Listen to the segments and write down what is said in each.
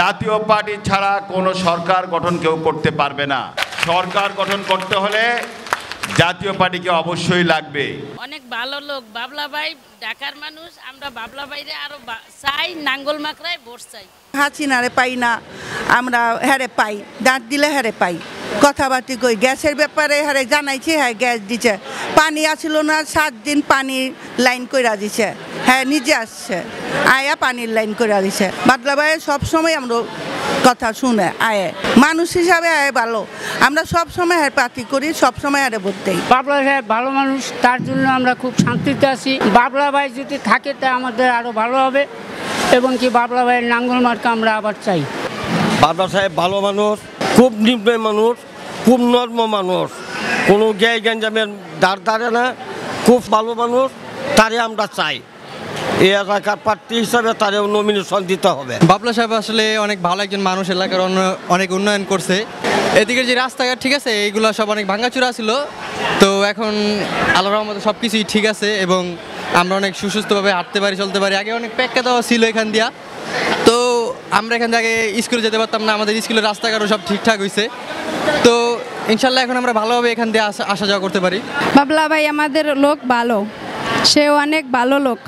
জাতীয় পার্টি ছাড়া কোনো সরকার গঠন কেউ করতে পারবে না। সরকার গঠন করতে হলে জাতীয় পার্টিকে অবশ্যই লাগবে। অনেক ভালো লোক বাবলা ভাই, ঢাকার মানুষ, আমরা বাবলা ভাইরে আরো চাই, নাঙ্গল মাকড়ায় ভোট চাই। হাসিনারে পাই না, আমরা হ্যারে পাই, দাঁত দিলে হ্যারে পাই। কথাবার্তি কই গ্যাসের ব্যাপারে হ্যারে জানাইছি, হ্যাঁ গ্যাস দিছে। পানি আসছিল না, 7 দিন পানি লাইন কইরা দিছে, হ্যাঁ নিজে আসছে আয়া পানির লাইন কইরা দিছে। বাদলা ভাই সবসময় আমরা কথা শুনে আয়ে মানুষ হিসাবে আয় ভালো, আমরা সবসময় হ্যাঁ পার্টি করি, সবসময় হ্যাঁ ভোট দেই। বাবলা সাহেব ভালো মানুষ, তার জন্য আমরা খুব শান্তিতে আছি। বাবলা ভাই যদি থাকে তা আমাদের আরো ভালো হবে, এবং কি বাবলা ভাইয়ের নাঙ্গল মার্কা আমরা আবার চাই। বাবলা সাহেব ভালো মানুষ, খুব নির্দয় মানুষ, খুব নর্ম মানুষ, কোনো গ্যায় গ্যাঞ্জামের দাঁড় দাঁড়ে না, খুব ভালো মানুষ, তারে আমরা চাই। এই এলাকার প্রার্থী হিসাবে তারেও নমিনেশন দিতে হবে। বাবলা সাহেব আসলে অনেক ভালো একজন মানুষ, এলাকার অনেক উন্নয়ন করছে। এদিকে যে রাস্তাঘাট ঠিক আছে, এইগুলো সব অনেক ভাঙাচুরা ছিল, তো এখন আল্লাহর রহমতে সব কিছুই ঠিক আছে এবং আমরা অনেক সুস্থভাবে হাঁটতে পারি, চলতে পারি। আগে অনেক প্যাক্কা দেওয়া ছিল এখান দিয়া, তো আমরা এখান থেকে স্কুলে যেতে পারতাম না, আমাদের স্কুলের রাস্তাঘাটও সব ঠিকঠাক হয়েছে। তো ইনশাল্লাহ এখন আমরা ভালোভাবে এখান দিয়ে আসা যাওয়া করতে পারি। বাবলা ভাই আমাদের লোক ভালো, সে অনেক ভালো লোক,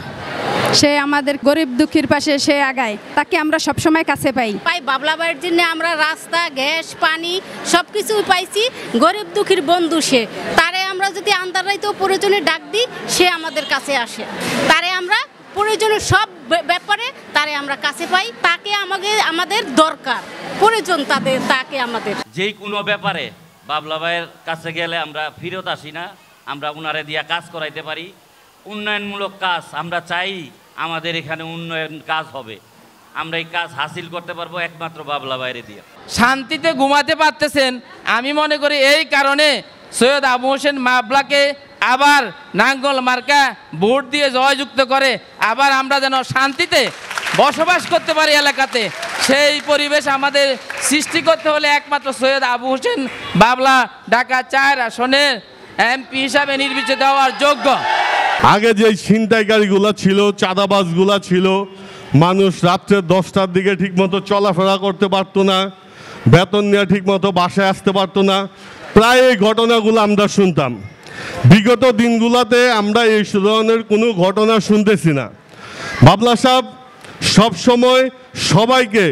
সে আমাদের গরিব দুঃখীর পাশে সে আগায়, তাকে আমরা সবসময় কাছে পাই। বাবলা ভাইয়ের জন্য আমরা রাস্তা, গ্যাস, পানি সব কিছুই পাইছি। গরিব দুঃখীর বন্ধু সে, তারে আমরা যদি আন্দারাইতেও প্রয়োজনে ডাক দিই, সে আমাদের কাছে আসে। তারে আমরা প্রয়োজনের সব ব্যাপারে তারে আমরা কাছে পাই, তাকে আমাদের দরকার, প্রয়োজন তাকে আমাদের। যেই কোনো ব্যাপারে বাবলা ভাইয়ের কাছে গেলে আমরা ফিরত আসি না, আমরা উনারে দিয়া কাজ করাইতে পারি। উন্নয়নমূলক কাজ আমরা চাই, আমাদের এখানে উন্নয়ন কাজ হবে, আমরা এই কাজ হাসিল করতে পারবো একমাত্র বাবলা ভাইরে দিয়ে। শান্তিতে ঘুমাতে পারতেছেন, আমি মনে করি এই কারণে সৈয়দ আবু হোসেন বাবলাকে আবার নাঙ্গল মার্কা ভোট দিয়ে জয়যুক্ত করে আবার আমরা যেন শান্তিতে বসবাস করতে পারি এলাকাতে, সেই পরিবেশ আমাদের সৃষ্টি করতে হলে একমাত্র সৈয়দ আবু হোসেন বাবলা ঢাকা 4 আসনের এমপি হিসাবে নির্বাচিত হওয়ার যোগ্য। আগে যে ছিনতাইকারীগুলা ছিল, চাঁদাবাজগুলা ছিল, মানুষ রাত্রে 10টার দিকে ঠিকমতো চলাফেরা করতে পারতো না, বেতন নিয়ে ঠিকমতো বাসায় আসতে পারতো না, প্রায় এই ঘটনাগুলো আমরা শুনতাম। বিগত দিনগুলোতে আমরা এই ধরনের কোনো ঘটনা শুনতেছি না। বাবলা সাহেব সবসময় সবাইকে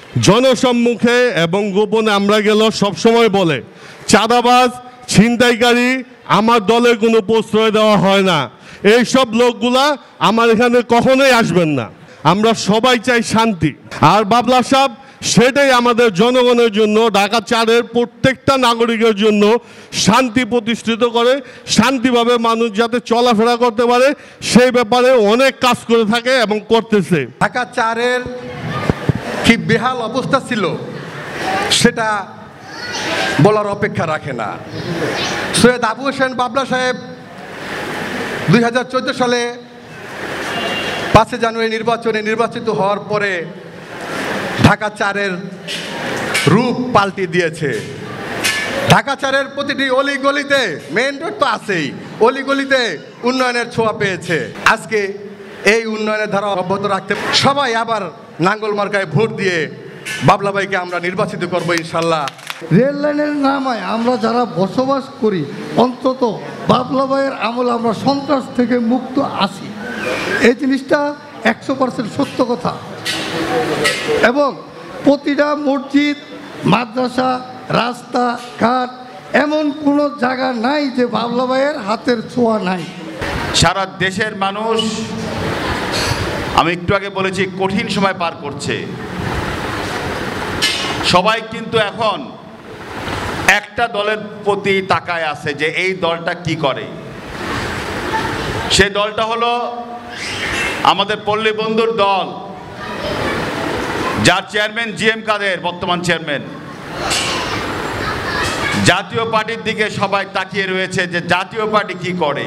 জনসম্মুখে এবং গোপনে আমরা গেলেও সবসময় বলে, চাঁদাবাজ, ছিনতাইকারী আমার দলে কোনো প্রশ্রয় দেওয়া হয় না, এইসব লোকগুলা আমার এখানে কখনোই আসবেন না, আমরা সবাই চাই শান্তি। আর বাবলা সাহেব সেটাই আমাদের জনগণের জন্য, ঢাকা 4-এর প্রত্যেকটা নাগরিকের জন্য শান্তি প্রতিষ্ঠিত করে, শান্তিভাবে মানুষ যাতে চলাফেরা করতে পারে সেই ব্যাপারে অনেক কাজ করে থাকে এবং করতেছে। ঢাকা 4-এর কি বেহাল অবস্থা ছিল সেটা বলার অপেক্ষা রাখে না। সৈয়দ আবু হোসেন বাবলা সাহেব 2014 সালে 5 জানুয়ারি নির্বাচনে নির্বাচিত হওয়ার পরে ঢাকা 4-এর রূপ পাল্টে দিয়েছে। ঢাকা 4-এর প্রতিটি অলিগলিতে, মেইন রোড তো আছেই, অলিগলিতে উন্নয়নের ছোঁয়া পেয়েছে। আজকে এই উন্নয়নের ধারা অব্যাহত রাখতে সবাই আবার নাঙ্গল মার্কায় ভোট দিয়ে বাবলা ভাইকে আমরা নির্বাচিত করব ইনশাল্লাহ। রেল লাইনের নামায় আমরা যারা বসবাস করি, অন্তত বাবলা ভাইয়ের আমলে আমরা সন্ত্রাস থেকে মুক্ত আছি, এই জিনিসটা 100% সত্য কথা। এবং প্রতিটা মসজিদ, মাদ্রাসা, রাস্তা ঘাট এমন কোনো জায়গা নাই যে বাবলা ভাইয়ের হাতের ছোঁয়া নাই। সারা দেশের মানুষ, আমি একটু আগে বলেছি, কঠিন সময় পার করছে। সবাই কিন্তু এখন একটা দলের প্রতি তাকায় আছে যে এই দলটা কি করে। সেই দলটা হলো আমাদের পল্লী বন্ধুর দল, যার চেয়ারম্যান জিএম কাদের, বর্তমান চেয়ারম্যান। জাতীয় পার্টির দিকে সবাই তাকিয়ে রয়েছে যে জাতীয় পার্টি কি করে।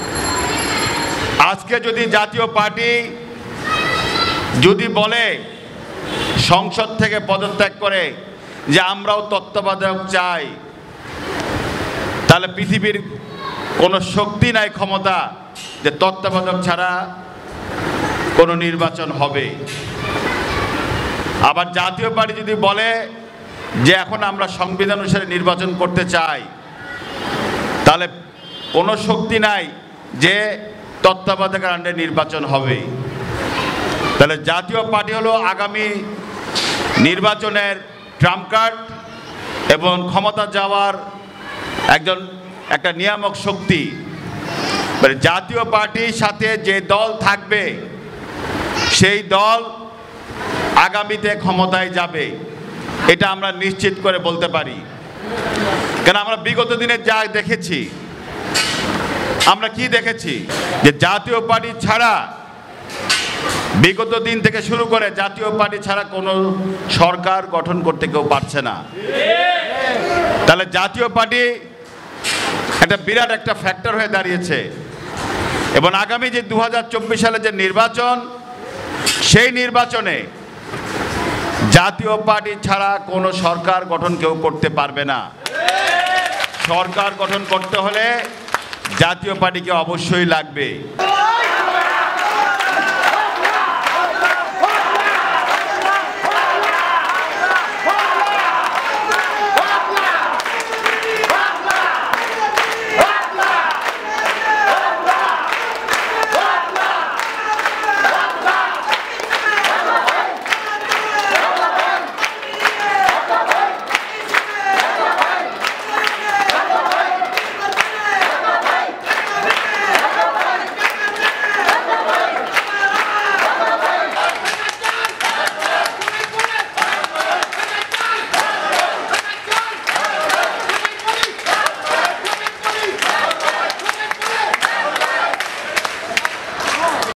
আজকে যদি জাতীয় পার্টি যদি বলে সংসদ থেকে পদত্যাগ করে যে আমরাও তত্ত্বাবধায়ক চাই, তাহলে পৃথিবীর কোনো শক্তি নাই, ক্ষমতা যে তত্ত্বাবধায়ক ছাড়া কোনো নির্বাচন হবে। আবার জাতীয় পার্টি যদি বলে যে এখন আমরা সংবিধান অনুসারে নির্বাচন করতে চাই, তাহলে কোনো শক্তি নাই যে তত্ত্বাবধায়কের আন্ডারে নির্বাচন হবে। তাহলে জাতীয় পার্টি হলো আগামী নির্বাচনের ট্রাম্প কার্ড এবং ক্ষমতা যাওয়ার একটা নিয়ামক শক্তি। জাতীয় পার্টির সাথে যে দল থাকবে সেই দল আগামীতে ক্ষমতায় যাবে, এটা আমরা নিশ্চিত করে বলতে পারি। কেন আমরা বিগত দিনে যা দেখেছি, আমরা কি দেখেছি যে জাতীয় পার্টি ছাড়া বিগত দিন থেকে শুরু করে জাতীয় পার্টি ছাড়া কোনো সরকার গঠন করতে কেউ পারছে না। তাহলে জাতীয় পার্টি একটা বিরাট একটা ফ্যাক্টর হয়ে দাঁড়িয়েছে এবং আগামী যে 2024 সালে যে নির্বাচন, সেই নির্বাচনে জাতীয় পার্টি ছাড়া কোনো সরকার গঠন কেউ করতে পারবে না। সরকার গঠন করতে হলে জাতীয় পার্টিকে অবশ্যই লাগবে।